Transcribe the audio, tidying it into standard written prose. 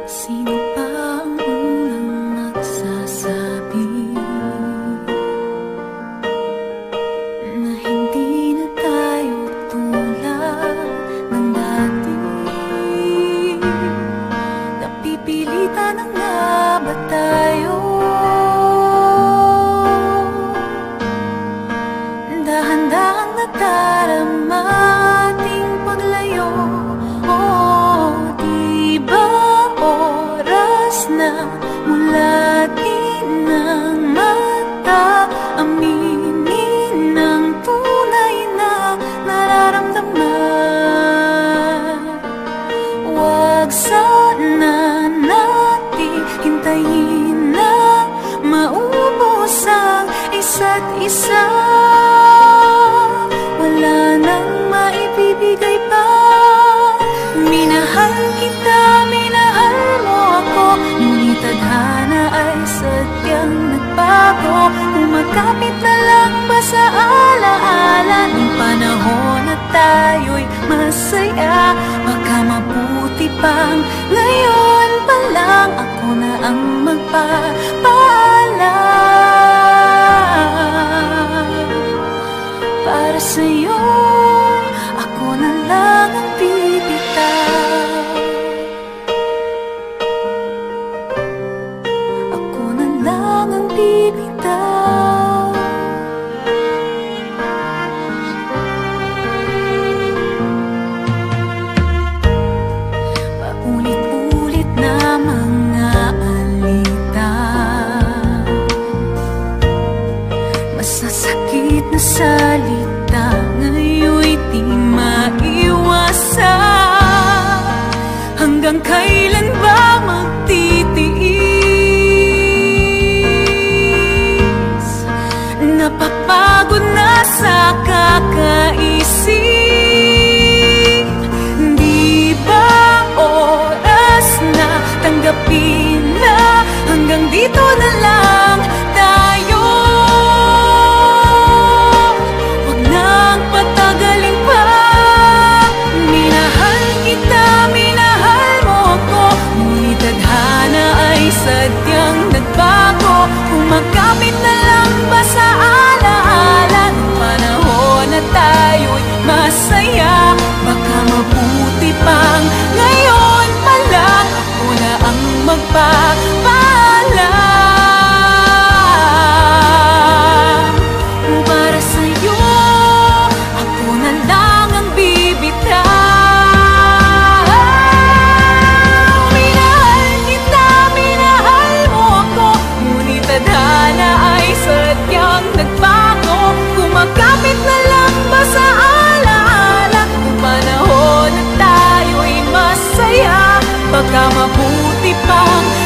Sino pa ang unang magsasabi na hindi na tayo tulad ng dati? Napipilitan na nga ba tayo? Dahan-dahang nadarama ating paglayo. Oh, di ba oras na mulatin ng mata, aminin ng tunay na nararamdaman? Huwag sana natin hintayin na maubos ang isa't isa. Wala nang maibibigay pa. Minahal kita, minahal mo ako, ngunit tadhana ay sadyang nagbago. Umakapit na lang ba sa alaala ng panahon na tayo'y masaya? Baka mabuti pang ngayon pa lang ako na ang magpapaalam. Para sa'yo, ako na lang ang bibitaw. Ako na lang ang bibitaw. Paulit-ulit na mga alita, masasakit na salita, ngayon'y di maiwasan. Hanggang kailan ba magtitiis? Napapagod na sa kakaisip. Di ba oras na tanggapin na hanggang dito na lang tayo? Huwag nang patagalin pa. Minahal kita, minahal mo ako, ngunit tadhana ay sadyang nagbago. Kumakapit na lang ba sa alaala ng panahon na tayo'y masaya? Baka mabuti pang ngayon pa lang ako na ang magpapaalam. Para sa'yo, ako na lang ang bibitaw. Minahal kita, minahal mo ako, ngunit tadhana ay sadyang nagbago. Kumakapit na lang ba sa alaala ng panahon na tayo'y masaya? Baka mabuti pang